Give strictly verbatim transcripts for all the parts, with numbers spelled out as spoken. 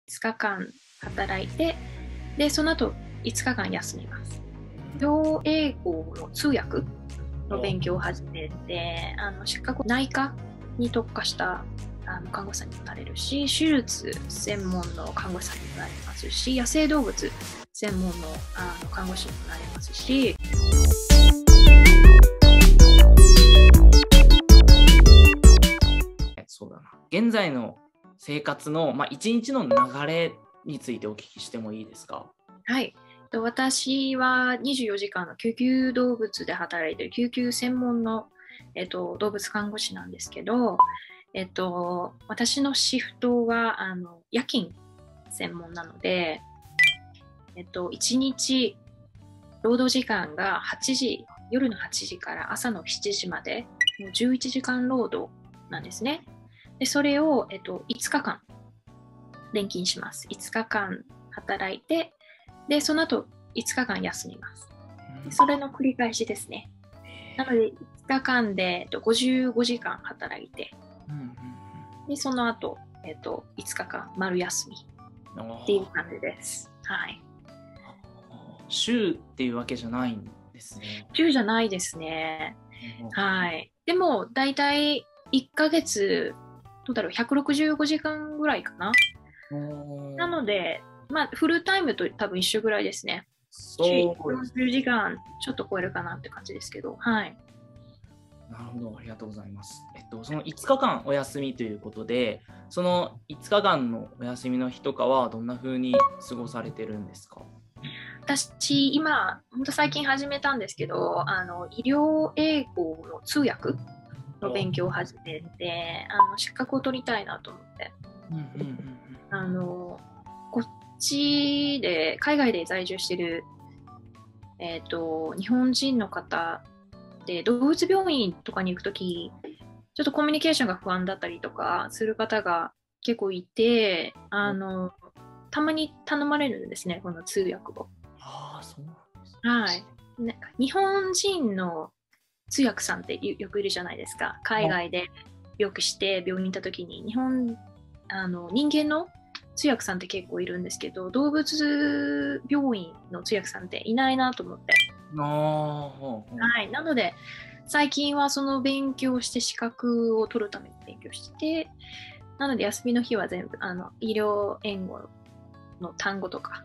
つかかん働いて、で、その後いつかかん休みます。標英語の通訳の勉強を始めて、あの資格内科に特化したあの看護師さんにもなれるし、手術専門の看護師さんにもなれますし、野生動物専門の、あの看護師にもなれますし、 そうだな。現在の生活の、まあ、一日の流れについてお聞きしてもいいですか？ はい。私はにじゅうよじかんの救急動物で働いている救急専門の、えっと、動物看護師なんですけど、えっと、私のシフトはあの夜勤専門なので、えっと、いちにち労働時間がはちじ、夜のはちじから朝のしちじまで、もうじゅういちじかん労働なんですね。で、それを、えっと、いつかかん連勤します。いつかかん働いて、で、その後いつかかん休みます。それの繰り返しですね。なので、いつかかんでごじゅうごじかん働いて、で、その後、えっと、いつかかん丸休みっていう感じです。はい。 週っていうわけじゃないんですね。 週じゃないですね。はい。でも、だいたいいっかげつ、どうだろう、ひゃくろくじゅうごじかんぐらいかな。なので、まあ、フルタイムと多分一緒ぐらいですね。 そうです。 よんじゅうじかんちょっと超えるかなって感じですけど、はい。 なるほど、ありがとうございます。えっと、そのいつかかんお休みということで、そのいつかかんのお休みの日とかはどんな風に過ごされてるんですか？ 私、今、本当最近始めたんですけど、あの医療英語の通訳の勉強を始めて、あの資格を取りたいなと思って。 うんうんうんうん、 あのこっちで海外で在住してる、えーと、日本人の方で動物病院とかに行くときちょっとコミュニケーションが不安だったりとかする方が結構いて、あのたまに頼まれるんですね、この通訳を。 ああ、そうなんですね。はい。なんか日本人の通訳さんってよくいるじゃないですか。海外でよくして病院に行った時に日本あの人間の通訳さんって結構いるんですけど、動物病院の通訳さんっていないなと思って。 あ、 はい、なので最近はその勉強をして資格を取るために勉強してて、なので休みの日は全部あの医療援護の単語とか、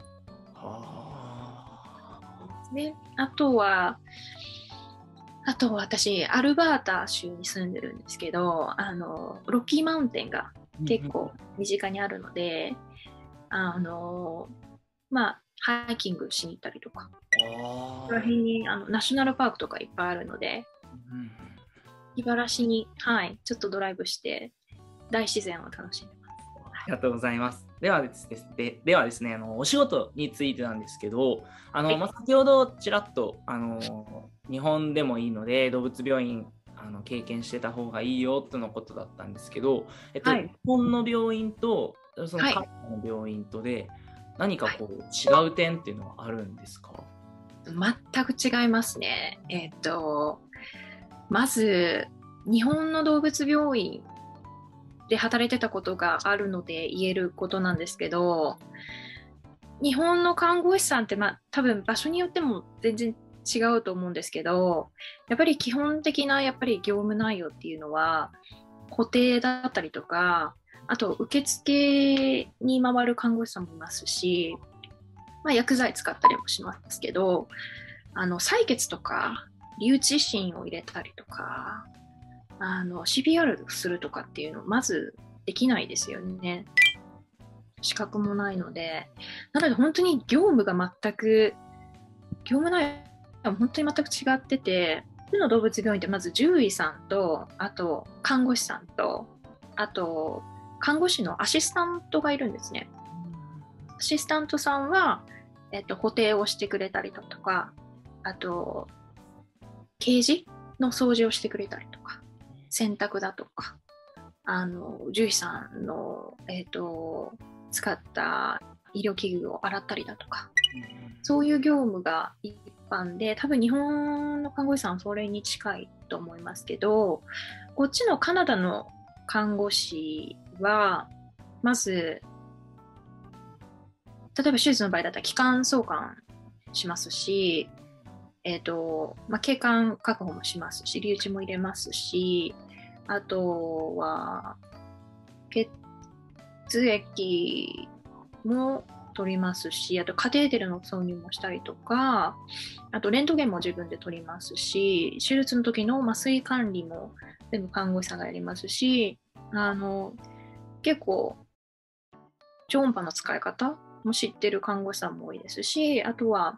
ね、あとはあと私アルバータ州に住んでるんですけど、あのロッキーマウンテンが結構身近にあるので、あのまあハイキングしに行ったりとか、ここら辺にあのナショナルパークとかいっぱいあるので、うん、気晴らしに、はい、ちょっとドライブして大自然を楽しんでます。 ありがとうございます。ではですね、でではですね、あのお仕事についてなんですけど、あの、はい、まあ、先ほどちらっとあの日本でもいいので動物病院あの経験してた方がいいよとのことだったんですけど、えっと、はい、日本の病院とその海外の病院とで何かこう、はい、違う点っていうのはあるんですか？ 全く違いますね。えっとまず日本の動物病院で働いてたことがあるので言えることなんですけど、日本の看護師さんって、まあ、多分場所によっても全然違うと思うんですけど、やっぱり基本的なやっぱり業務内容っていうのは固定だったりとか、あと受付に回る看護師さんもいますし、まあ、薬剤使ったりもしますけど、あの採血とか留置針を入れたりとか、あの シーピーアール するとかっていうのまずできないですよね。資格もないので、なので本当に業務が全く業務内容は本当に全く違ってて、普通の動物病院ってまず獣医さんと、あと看護師さんと、あと看護師のアシスタントがいるんですね。アシスタントさんは、えっと、固定をしてくれたりだとか、あとケージの掃除をしてくれたりとか、洗濯だとか、あの獣医さんの、えーと、使った医療器具を洗ったりだとか、そういう業務が一般で、多分日本の看護師さんはそれに近いと思いますけど、こっちのカナダの看護師はまず例えば手術の場合だったら気管挿管しますし、えーとまあ、景観確保もしますし、留置も入れますし、あとは血液も取りますし、あとカテーテルの挿入もしたりとか、あとレントゲンも自分で取りますし、手術の時の麻酔管理も全部看護師さんがやりますし、あの結構超音波の使い方も知ってる看護師さんも多いですし、あとは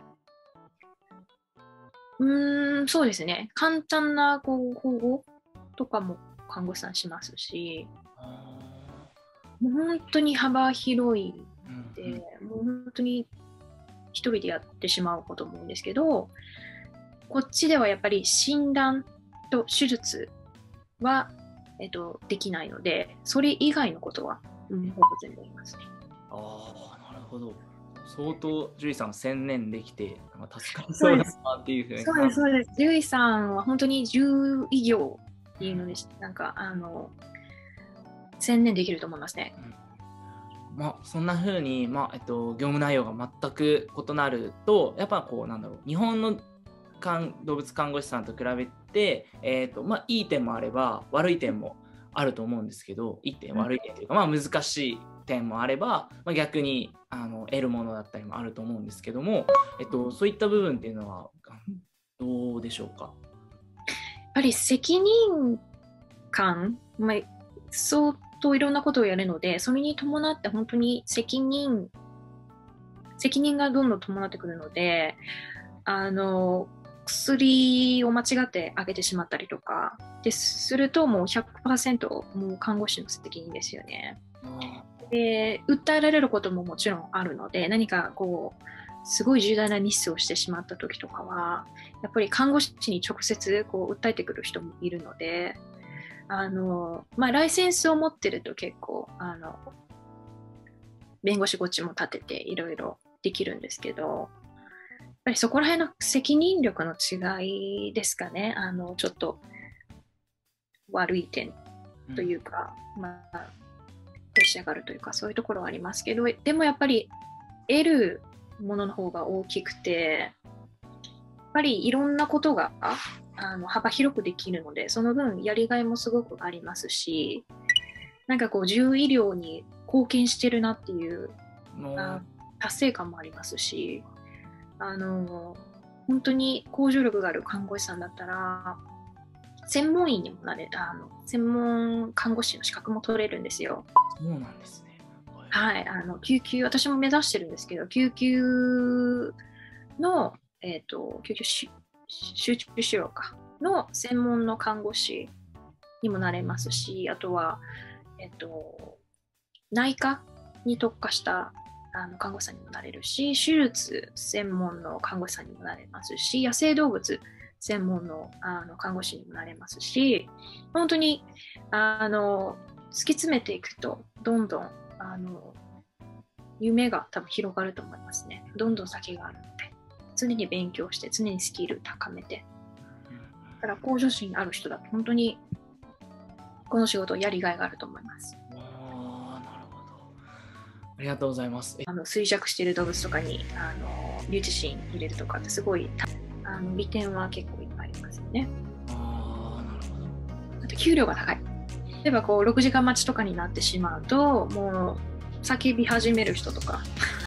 うーん、そうですね。簡単なこう保護とかも看護師さんしますし、もう本当に幅広いので、うんうん、もう本当に一人でやってしまうことも多いんですけど、こっちではやっぱり診断と手術は、えっと、できないので、それ以外のことは、うん、ほぼ全部やりますね。 ああ、なるほど。相当、獣医さん専念できて、なんか助かりそうだなっていうふうに。 そうです、そうです。獣医さんは本当に獣医業っていうので、なんか、あの、専念できると思いますね。 うん、まあ、そんなふうに、まあえっと、業務内容が全く異なると、やっぱこう、なんだろう、日本の動物看護師さんと比べて、えーとまあ、いい点もあれば、悪い点もあると思うんですけど、いい点、悪い点というか、まあ、難しい点もあれば、まあ、逆にあの得るものだったりもあると思うんですけども、えっと、そういった部分っていうのはどうでしょうか。 やっぱり責任感、まあ、相当いろんなことをやるので、それに伴って本当に責任責任がどんどん伴ってくるので、あの薬を間違ってあげてしまったりとかですると、もう ひゃくパーセント もう看護師の責任ですよね。で、訴えられることももちろんあるので、何かこうすごい重大なミスをしてしまった時とかは、やっぱり看護師に直接こう訴えてくる人もいるので、あの、まあ、ライセンスを持ってると結構あの弁護士こっちも立てていろいろできるんですけど、やっぱりそこら辺の責任力の違いですかね。あのちょっと悪い点というか、うん、まあプレッシャーがあるというか、そういうところはありますけど、でもやっぱり得るものの方が大きくて、やっぱりいろんなことがあの幅広くできるので、その分やりがいもすごくありますし、なんかこう獣医療に貢献してるなっていうあ達成感もありますし、あの本当に向上力がある看護師さんだったら専門医にもなれあの専門看護師の資格も取れるんですよ。 そうなんですね。 はい、あの救急、私も目指してるんですけど、救急の、えーと、救急集中治療かの専門の看護師にもなれますし、あとは、えーと、内科に特化したあの看護師さんにもなれるし、手術専門の看護師さんにもなれますし、野生動物専門 の, あの看護師にもなれますし、本当にあの突き詰めていくとどんどんあの夢が多分広がると思いますね。どんどん先があるので、常に勉強して常にスキル高めて、だから向上心ある人だと本当にこの仕事やりがいがあると思います。 ありがとうございます。 あの衰弱している動物とかにあの留置針入れるとかってすごいあの利点は結構いっぱいありますよね。 ああ、なるほど。 あと給料が高い。例えばこうろくじかん待ちとかになってしまうと、もう叫び始める人とか